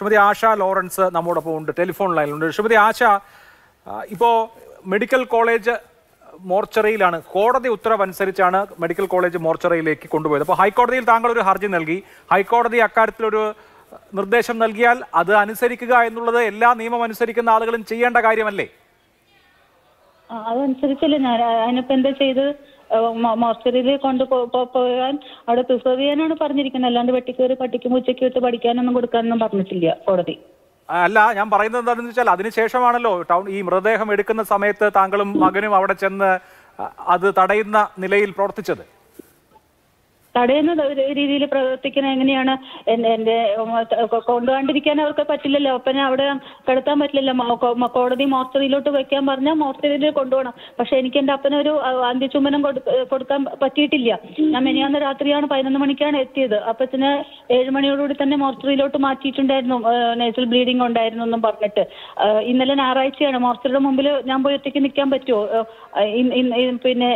ശ്രീമതി ആശ Lawrence നമ്മോടൊപ്പം ഉണ്ട്, telephone ലൈനിലുണ്ട്. Shrimati ആശ, ഇപ്പോൾ മെഡിക്കൽ കോളേജ് മോർച്ചറിയിലാണ്, കോടതി ഉത്തരവനുസരിച്ചാണ് മെഡിക്കൽ കോളേജ് മോർച്ചറിയിലേക്ക് കൊണ്ടുപോയത്. അപ്പോൾ ഹൈക്കോടതിയിൽ താങ്കൾ ഒരു ഹർജി നൽകി. ഹൈക്കോടതി അക്കാര്യത്തിലൊരു നിർദ്ദേശം നൽകിയാൽ അത് അനുസരിക്കുക എന്നുള്ളത് എല്ലാ നിയമം അനുസരിക്കുന്ന ആളുകളും ചെയ്യേണ്ട കാര്യമല്ലേ? അതനുസരിച്ചല്ലേ ഞാൻ അതിനിപ്പോ എന്താ ചെയ്ത് മോർച്ചറിയിൽ കൊണ്ടുപോകാൻ അവിടെ പ്രിസർവ് ചെയ്യാനാണ് പറഞ്ഞിരിക്കുന്നത്. അല്ലാണ്ട് വെട്ടിക്കേറി പട്ടിക്കും ഉച്ചയ്ക്ക് വിട്ട് പഠിക്കാനൊന്നും കൊടുക്കാനൊന്നും പറഞ്ഞിട്ടില്ല കോടതി. അല്ല, ഞാൻ പറയുന്നത് എന്താണെന്ന് വെച്ചാൽ അതിനുശേഷമാണല്ലോ ഈ മൃതദേഹം എടുക്കുന്ന സമയത്ത് താങ്കളും മകനും അവിടെ ചെന്ന് അത് തടയുന്ന നിലയിൽ പ്രവർത്തിച്ചത്. തടയുന്ന രീതിയിൽ പ്രവർത്തിക്കുന്ന എങ്ങനെയാണ്? എന്റെ കൊണ്ടുപോകാണ്ടിരിക്കാൻ അവർക്ക് പറ്റില്ലല്ലോ. അപ്പനെ അവിടെ കിടത്താൻ പറ്റില്ലല്ലോ. കോടതി മോർച്ചറിയിലോട്ട് വെക്കാൻ പറഞ്ഞാൽ മോർച്ചറിയിൽ കൊണ്ടുപോകണം. പക്ഷെ എനിക്ക് എന്റെ അപ്പനൊരു അന്ത്യചുംബനം കൊടുക്കാൻ പറ്റിയിട്ടില്ല. ഞാൻ മെനിയാന്ന് രാത്രിയാണ് 11 മണിക്കാണ് എത്തിയത്. അപ്പത്തിന് 7 മണിയോടുകൂടി തന്നെ മോർച്ചറിയിലോട്ട് മാറ്റിയിട്ടുണ്ടായിരുന്നു. നേസൽ ബ്ലീഡിംഗ് ഉണ്ടായിരുന്നു എന്നും പറഞ്ഞിട്ട്. ഇന്നലെ ഞായറാഴ്ചയാണ്. മോർച്ചറിയുടെ മുമ്പിൽ ഞാൻ പോയി ഒറ്റയ്ക്ക് നിൽക്കാൻ പറ്റുമോ? പിന്നെ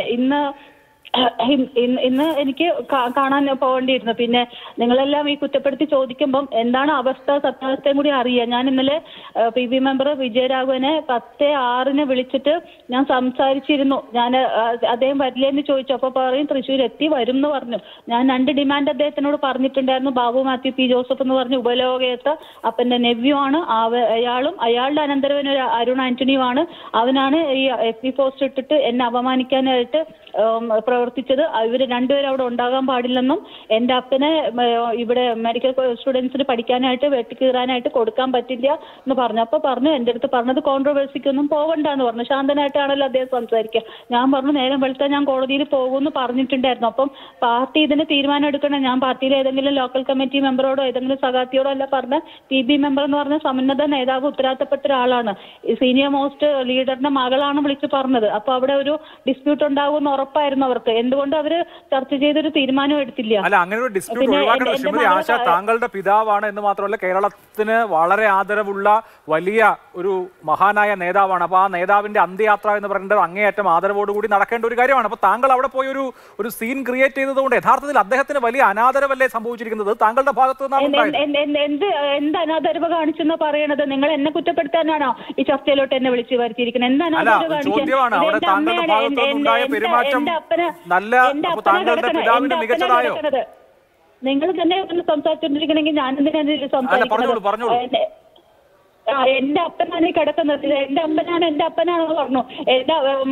ഇന്ന് എനിക്ക് കാണാൻ പോകേണ്ടിയിരുന്നു. പിന്നെ നിങ്ങളെല്ലാം ഈ കുറ്റപ്പെടുത്തി ചോദിക്കുമ്പം എന്താണ് അവസ്ഥ, സത്യാവസ്ഥയും കൂടി അറിയാം. ഞാൻ ഇന്നലെ PB മെമ്പർ വിജയരാഘവനെ 10:06 വിളിച്ചിട്ട് ഞാൻ സംസാരിച്ചിരുന്നു. ഞാൻ അദ്ദേഹം വരില്ലെന്ന് ചോദിച്ചു. അപ്പൊ പറയും തൃശ്ശൂർ എത്തി വരും എന്ന് പറഞ്ഞു. ഞാൻ 2 ഡിമാൻഡ് അദ്ദേഹത്തിനോട് പറഞ്ഞിട്ടുണ്ടായിരുന്നു. ബാബു മാത്യു P ജോസഫ് എന്ന് പറഞ്ഞ ഉപലോകയത്ത് അപ്പന്റെ നെവ്യൂ ആണ്. അയാളും അയാളുടെ അനന്തരവൻ ഒരു അരുൺ ആന്റണിയുമാണ്. അവനാണ് ഈ FB പോസ്റ്റ് ഇട്ടിട്ട് എന്നെ അപമാനിക്കാനായിട്ട് പ്രവർത്തിച്ചത്. ഇവര് രണ്ടുപേരും അവിടെ ഉണ്ടാകാൻ പാടില്ലെന്നും എന്റെ അപ്പനെ ഇവിടെ മെഡിക്കൽ സ്റ്റുഡൻസിന് പഠിക്കാനായിട്ട് വെട്ടിക്കീറാനായിട്ട് കൊടുക്കാൻ പറ്റില്ല എന്ന് പറഞ്ഞു. അപ്പൊ പറഞ്ഞു, എന്റെ അടുത്ത് പറഞ്ഞത് കോൺട്രവേഴ്സിക്കൊന്നും പോകണ്ടെന്ന് പറഞ്ഞു. ശാന്തനായിട്ടാണല്ലോ അദ്ദേഹം സംസാരിക്കുക. ഞാൻ പറഞ്ഞു നേരം വെളുത്താൽ ഞാൻ കോടതിയിൽ പോകുമെന്ന് പറഞ്ഞിട്ടുണ്ടായിരുന്നു. അപ്പം പാർട്ടി ഇതിന് തീരുമാനം എടുക്കണം. ഞാൻ പാർട്ടിയിലെ ഏതെങ്കിലും ലോക്കൽ കമ്മിറ്റി മെമ്പറോടോ ഏതെങ്കിലും സഖാത്തിയോടോ അല്ല പറഞ്ഞ PB മെമ്പർ എന്ന് പറഞ്ഞ സമുന്നത നേതാവ് ഉത്തരവാദിത്തപ്പെട്ട ഒരാളാണ്. സീനിയർ മോസ്റ്റ് ലീഡറിന്റെ മകളാണ് വിളിച്ച് പറഞ്ഞത്. അപ്പൊ അവിടെ ഒരു ഡിസ്പ്യൂട്ട് ഉണ്ടാകുമെന്ന് ഉറപ്പായിരുന്നു അവർക്ക്. എന്തുകൊണ്ട് അവര് ചർച്ച ചെയ്തൊരു തീരുമാനം എടുത്തില്ല? അല്ല, അങ്ങനെ ഒരു ഡിസ്പ്യൂട്ട് ഒഴിവാക്കണം. ശ്രീമതി ആശ, താങ്കളുടെ പിതാവാണ് എന്ന് മാത്രമല്ല കേരളത്തിന് വളരെ ആദരവുള്ള വലിയ ഒരു മഹാനായ നേതാവാണ്. അപ്പൊ ആ നേതാവിന്റെ അന്ത്യയാത്ര എന്ന് പറയുന്നത് അങ്ങേയറ്റം ആദരവോടുകൂടി നടക്കേണ്ട ഒരു കാര്യമാണ്. അപ്പൊ താങ്കൾ അവിടെ പോയി ഒരു സീൻ ക്രിയേറ്റ് ചെയ്തതുകൊണ്ട് യഥാർത്ഥത്തിൽ അദ്ദേഹത്തിന് വലിയ അനാദരവല്ലേ സംഭവിച്ചിരിക്കുന്നത് താങ്കളുടെ ഭാഗത്ത് നിന്നാണ്? എന്ത് അനാദരവ് കാണിച്ചെന്ന് പറയണത്? നിങ്ങൾ എന്നെ കുറ്റപ്പെടുത്താനാണോ ഈ ചർച്ചയിലോട്ട് എന്നെ വിളിച്ചു വരുത്തിയിരിക്കുന്നത്? എന്ത് അനാദരവ് ചോദ്യമാണ് അവിടെ താങ്കളുടെ ഭാഗത്തുനിന്നുണ്ടായ പെരുമാറ്റം നല്ല താങ്കളുടെ പിതാവിന്റെ മികച്ചതായോ? നിങ്ങൾ തന്നെ ഒന്ന് സംസാരിച്ചോണ്ടിരിക്കണമെങ്കിൽ ഞാൻ എന്തിനാണ് സംസാരിക്കുന്നത്? എന്റെ അപ്പനാണ് ഈ കിടക്കുന്നത്. എന്റെ അപ്പനാണെന്ന് പറഞ്ഞു. എന്റെ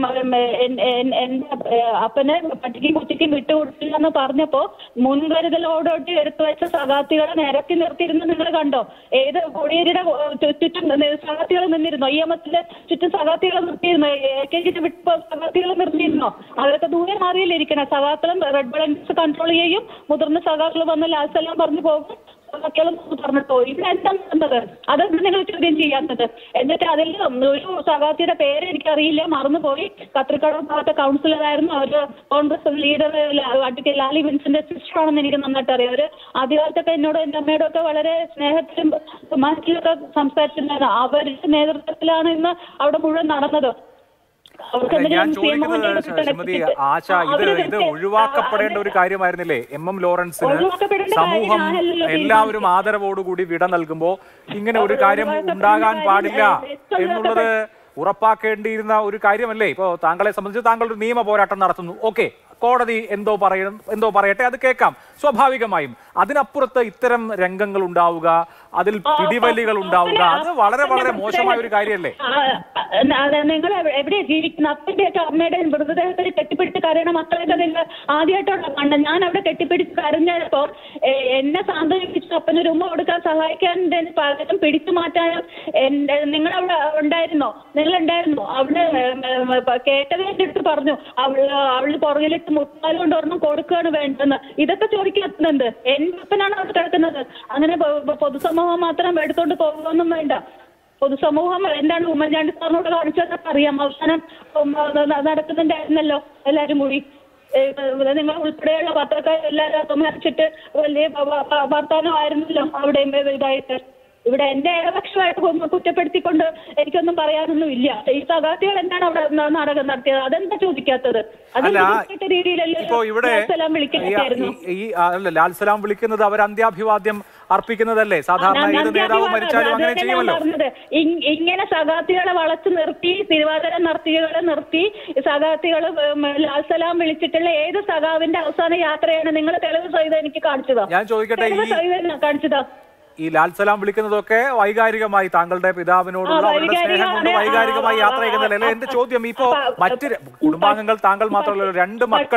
അപ്പനെ പട്ടിക്കും കുട്ടിക്കും വിട്ടുകൊടുത്തില്ല എന്ന് പറഞ്ഞപ്പോ മുൻകരുതലോടൊട്ടി എടുത്തു വെച്ച സഖാത്തികളെ നിരത്തി നിർത്തിയിരുന്നു. നിങ്ങൾ കണ്ടോ? ഏത് കോടിയേരിയുടെ ചുറ്റും സഖാത്തികൾ നിന്നിരുന്നോ? EMSന്റെ ചുറ്റും സഖാത്തികൾ നിർത്തിയിരുന്നോ? AKG വിട്ട് സഖാത്തികൾ നിർത്തിയിരുന്നോ? അവരൊക്കെ ദൂരെ മാറിയല്ലേ ഇരിക്കണം. സഖാക്കളും റെഡ് ബളൻസ് കൺട്രോൾ ചെയ്യും. മുതിർന്ന സഖാക്കൾ വന്ന് ലാസ്റ്റെല്ലാം പറഞ്ഞു പോകും. പറഞ്ഞിട്ടോ ഇവിടെ എന്താ നടന്നത്? അതാണ് നിങ്ങൾ ചോദ്യം ചെയ്യാത്തത്. എന്നിട്ട് അതിൽ ഒരു സഖാത്തിയുടെ പേര് എനിക്കറിയില്ല, മറന്നുപോയി. കത്രിക്കട ഭാഗത്തെ കൗൺസിലറായിരുന്നു. അവര് കോൺഗ്രസ് ലീഡർ അഡ്വക്കേറ്റ് ലാലി വിൻസിന്റെ സിസ്റ്റർ ആണെന്ന് എനിക്ക് നന്നായിട്ട് അറിയാം. അവര് ആദ്യകാലത്തൊക്കെ എന്നോടും എന്റെ അമ്മയോടും ഒക്കെ വളരെ സ്നേഹത്തിലും മനസ്സിലൊക്കെ സംസാരിച്ചിട്ടുണ്ടായിരുന്നു. അവരുടെ നേതൃത്വത്തിലാണ് ഇന്ന് അവിടെ മുഴുവൻ നടന്നത്. ഞാൻ ചോദിക്കുന്നത് ശ്രീമതി ആശ, ഇത് ഒഴിവാക്കപ്പെടേണ്ട ഒരു കാര്യമായിരുന്നില്ലേ? MM ലോറൻസിന് സമൂഹം എല്ലാവരും ആദരവോടുകൂടി വിട നൽകുമ്പോ ഇങ്ങനെ ഒരു കാര്യം ഉണ്ടാകാൻ പാടില്ല എന്നുള്ളത് ഉറപ്പാക്കേണ്ടിയിരുന്ന ഒരു കാര്യമല്ലേ? ഇപ്പോ താങ്കളെ സംബന്ധിച്ച് താങ്കൾ ഒരു നിയമ പോരാട്ടം നടത്തുന്നു. ഓക്കെ, കോടതി എന്തോ പറയട്ടെ, അത് കേൾക്കാം സ്വാഭാവികമായും. അതിനപ്പുറത്ത് ഇത്തരം രംഗങ്ങൾ ഉണ്ടാവുക, അതിൽ പിടിവലികൾ ഉണ്ടാവുക, അത് വളരെ വളരെ മോശമായ ഒരു കാര്യമല്ലേ? നിങ്ങൾ എവിടെയാ ജീവിക്കുന്നത്? അപ്പന്റെയൊക്കെ അമ്മയുടെയും മൃതദേഹത്തിൽ കെട്ടിപ്പിടിച്ച് കരയണ മക്കളൊക്കെ നിങ്ങൾ ആദ്യമായിട്ടുള്ള കണ്ട. ഞാൻ അവിടെ കെട്ടിപ്പിടിച്ച് കരഞ്ഞപ്പോ എന്നെ സാന്ത്വനിപ്പിച്ച് അപ്പനൊരു ഉമ്മ കൊടുക്കാൻ സഹായിക്കാൻ പലരും പിടിച്ചു മാറ്റാനും നിങ്ങളവിടെ ഉണ്ടായിരുന്നോ? നിങ്ങളുണ്ടായിരുന്നോ? അവിടെ കേട്ടത് എന്റെ അടുത്ത് പറഞ്ഞു അവള് പുറകിലിട്ട് മുട്ടാൽ കൊണ്ട് ഒരെണ്ണം കൊടുക്കുകയാണ് വേണ്ടെന്ന്. ഇതൊക്കെ ചോദിക്കുന്നുണ്ട്. എന്റെ അപ്പനാണ് അവിടെ കിടക്കുന്നത്. അങ്ങനെ പൊതുസമൂഹം മാത്രം എടുത്തോണ്ട് പോകുകയൊന്നും വേണ്ട. പൊതുസമൂഹം എന്താണ് ഉമ്മൻചാണ്ടി സാറിനോട് കാണിച്ചതൊക്കെ അറിയാം. അവസാനം നടക്കുന്നുണ്ടായിരുന്നല്ലോ എല്ലാരും കൂടി. നിങ്ങൾ ഉൾപ്പെടെയുള്ള പത്രക്കാർ എല്ലാവരും സംഹരിച്ചിട്ട് വലിയ വർത്തമാനമായിരുന്നല്ലോ അവിടെ ഇതായിട്ട്. ഇവിടെ എന്റെ ഏകപക്ഷമായിട്ട് കുറ്റപ്പെടുത്തിക്കൊണ്ട് എനിക്കൊന്നും പറയാനൊന്നും ഇല്ല. ഈ സഖാത്തികൾ എന്താണ് അവിടെ നാടകം നടത്തിയത്? അതെന്താ ചോദിക്കാത്തത്? ഇപ്പോ ഇവിടെ ലാൽ സലാം വിളിക്കുന്നത് അവർ അന്ത്യാഭിവാദ്യം അർപ്പിക്കുന്നതല്ലേ? സാധാരണ ഏത് നേതാവ് മരിച്ചാലും അങ്ങനെ ചെയ്യുമല്ലോ. ഇങ്ങനെ സഖാത്തികളെ വളച്ചു നിർത്തി, തിരുവാതിര നർത്തകികളെ നിർത്തി, സഖാത്തികള് ലാൽസലാം വിളിച്ചിട്ടുള്ള ഏത് സഖാവിന്റെ അവസാന യാത്രയാണ് നിങ്ങൾ തെളിവ് സഹിതം എനിക്ക് കാണിച്ചതോ? ഞാൻ ചോദിക്കട്ടെ, കാണിച്ചതോ? ഈ ലാൽസലാം വിളിക്കുന്നതൊക്കെ വൈകാരികമായി താങ്കളുടെ പിതാവിനോടുള്ള അവരുടെ സ്നേഹം കൊണ്ട് വൈകാരികമായി യാത്ര ചെയ്യുന്നതല്ലേ? എന്റെ ചോദ്യം, ഇപ്പോ മറ്റ് കുടുംബാംഗങ്ങൾ താങ്കൾ മാത്രമല്ല, 2 മക്കൾ,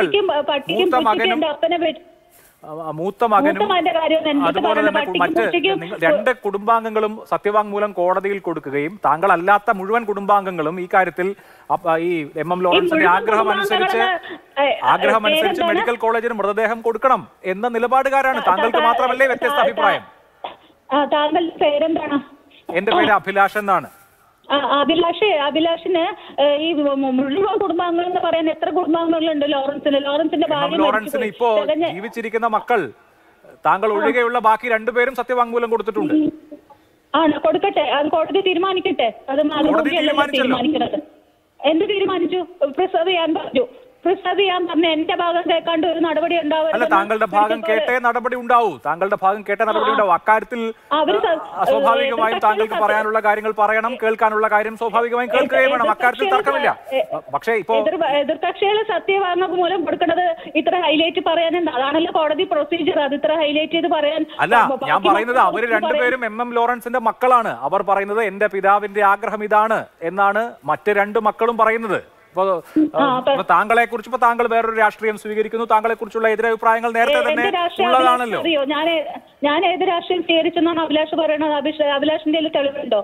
മൂത്ത മകനും അതുപോലെ തന്നെ മറ്റ് 2 കുടുംബാംഗങ്ങളും സത്യവാങ്മൂലം കോടതിയിൽ കൊടുക്കുകയും താങ്കളല്ലാത്ത മുഴുവൻ കുടുംബാംഗങ്ങളും ഈ കാര്യത്തിൽ ഈ എം ലോറൻസിന്റെ ആഗ്രഹം അനുസരിച്ച് മെഡിക്കൽ കോളേജിന് മൃതദേഹം കൊടുക്കണം എന്ന നിലപാടുകാരാണ്. താങ്കൾക്ക് മാത്രമല്ലേ വ്യത്യസ്ത അഭിപ്രായം? താങ്കളുടെ പേരെന്താണ്? എന്റെ പേര് അഭിലാഷ് എന്നാണ്. അഭിലാഷിന് ഈ മുഴുവൻ കുടുംബാംഗങ്ങൾ എന്ന് പറയാൻ എത്ര കുടുംബാംഗങ്ങളുണ്ട് ലോറൻസിന്റെ ലോറൻസിന് ഇപ്പോ ജീവിച്ചിരിക്കുന്ന മക്കൾ താങ്കൾ ഒഴികെയുള്ള ബാക്കി 2 പേരും സത്യവാങ്മൂലം കൊടുത്തിട്ടുണ്ട്. കൊടുക്കട്ടെ, അത് കോടതി തീരുമാനിക്കട്ടെ. അത് തീരുമാനിക്കണത്. എന്ത് തീരുമാനിച്ചു? പ്രിസർവ് ചെയ്യാൻ പറഞ്ഞു. പ്രിസർവ് ചെയ്യാൻ പറഞ്ഞ എന്റെ ഭാഗം കേൾക്കാണ്ട് ഒരു നടപടി ഉണ്ടാവില്ല. താങ്കളുടെ ഭാഗം കേട്ടേ നടപടി ഉണ്ടാവൂ. അക്കാര്യത്തിൽ സ്വാഭാവികമായും താങ്കൾക്ക് പറയാനുള്ള കാര്യങ്ങൾ പറയണം, കേൾക്കാനുള്ള കാര്യം സ്വാഭാവികമായും കേൾക്കുകയും വേണം. അക്കാര്യത്തിൽ തർക്കമില്ല. പക്ഷേ ഇപ്പോ എതിർകക്ഷികൾ സത്യവാങ്മൂലം കൊടുക്കുന്നത് ഇത്ര ഹൈലൈറ്റ് പറയാനുണ്ട്. അതാണല്ലോ കോടതി പ്രൊസീജിയർ. അത് ഇത്ര ഹൈലൈറ്റ് ചെയ്ത് പറയാൻ അല്ല. ഞാൻ പറയുന്നത് അവര് 2 പേരും എം ലോറൻസിന്റെ മക്കളാണ്. അവർ പറയുന്നത് എന്റെ പിതാവിന്റെ ആഗ്രഹം ഇതാണ് എന്നാണ് മറ്റ് 2 മക്കളും പറയുന്നത്. താങ്കളെ കുറിച്ച് താങ്കൾ വേറൊരു രാഷ്ട്രീയം സ്വീകരിക്കുന്നു. താങ്കളെ കുറിച്ചുള്ള എതിരഭിപ്രായങ്ങൾ നേരത്തെ തന്നെ ഉള്ളതാണല്ലോ. ഞാൻ ഏത് രാഷ്ട്രീയം സ്വീകരിച്ചെന്നാണ് അഭിലാഷ് പറയുന്നത്? അഭിലാഷിന്റെ തെളിവുണ്ടോ?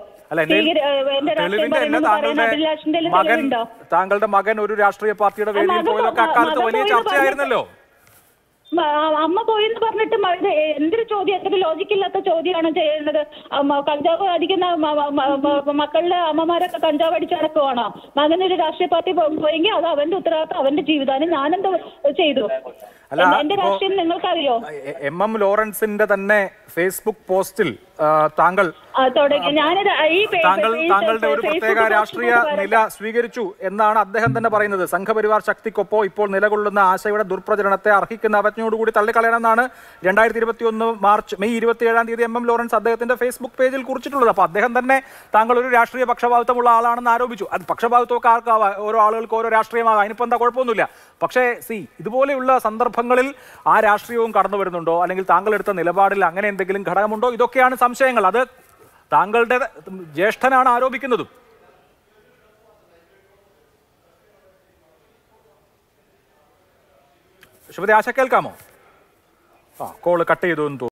താങ്കളുടെ മകൻ ഒരു രാഷ്ട്രീയ പാർട്ടിയുടെ വേദിയിൽ പോയതൊക്കെ അക്കാലത്ത് വലിയ ചർച്ചയായിരുന്നല്ലോ. അമ്മ പോയെന്ന് പറഞ്ഞിട്ട് എന്തൊരു ചോദ്യം, എന്തൊരു ലോജിക്കില്ലാത്ത ചോദ്യമാണ് ചെയ്യുന്നത്. കഞ്ചാവ് അടിക്കുന്ന മക്കളുടെ അമ്മമാരൊക്കെ കഞ്ചാവ് അടിച്ച് നടക്കുവാണോ? മകനൊരു രാഷ്ട്രീയ പാർട്ടി പോയെങ്കിൽ അത് അവന്റെ ഉത്തരവാദിത്വം, അവന്റെ ജീവിതമാണ്. ഞാനെന്തോ ചെയ്തു? എന്റെ രാഷ്ട്രീയം നിങ്ങൾക്കറിയോ? എം ലോറൻസിന്റെ തന്നെ ഫേസ്ബുക്ക് പോസ്റ്റിൽ താങ്കളുടെ ഒരു പ്രത്യേക രാഷ്ട്രീയ നില സ്വീകരിച്ചു എന്നാണ് അദ്ദേഹം തന്നെ പറയുന്നത്. സംഘപരിവാർ ശക്തിക്കൊപ്പം ഇപ്പോൾ നിലകൊള്ളുന്ന ആശയുടെ ദുർപ്രചരണത്തെ അർഹിക്കുന്ന അവജ്ഞയോടുകൂടി തള്ളിക്കളയണമെന്നാണ് 2021 മെയ് 27 എം ലോറൻസ് അദ്ദേഹത്തിന്റെ ഫേസ്ബുക്ക് പേജിൽ കുറിച്ചിട്ടുള്ളത്. അപ്പൊ അദ്ദേഹം തന്നെ താങ്കൾ ഒരു രാഷ്ട്രീയ പക്ഷപാതിത്വമുള്ള ആളാണെന്ന് ആരോപിച്ചു. അത് പക്ഷപാതിത്വമൊക്കെ ആർക്കാവാം, ഓരോ ആളുകൾക്ക് ഓരോ രാഷ്ട്രീയമാകാം, അതിനിപ്പോ എന്താ കുഴപ്പമൊന്നുമില്ല. പക്ഷേ ഇതുപോലെയുള്ള സന്ദർഭങ്ങളിൽ ആ രാഷ്ട്രീയവും കടന്നു വരുന്നുണ്ടോ, അല്ലെങ്കിൽ താങ്കൾ എടുത്ത നിലപാടിൽ അങ്ങനെ എന്തെങ്കിലും ഘടകമുണ്ടോ? ഇതൊക്കെയാണ് സംശയങ്ങൾ. അത് താങ്കളുടെ ജ്യേഷ്ഠനാണ് ആരോപിക്കുന്നതും. ശ്രീമതി ആശ, കേൾക്കാമോ? കോള് കട്ട് ചെയ്തു എന്ന് തോന്നുന്നു.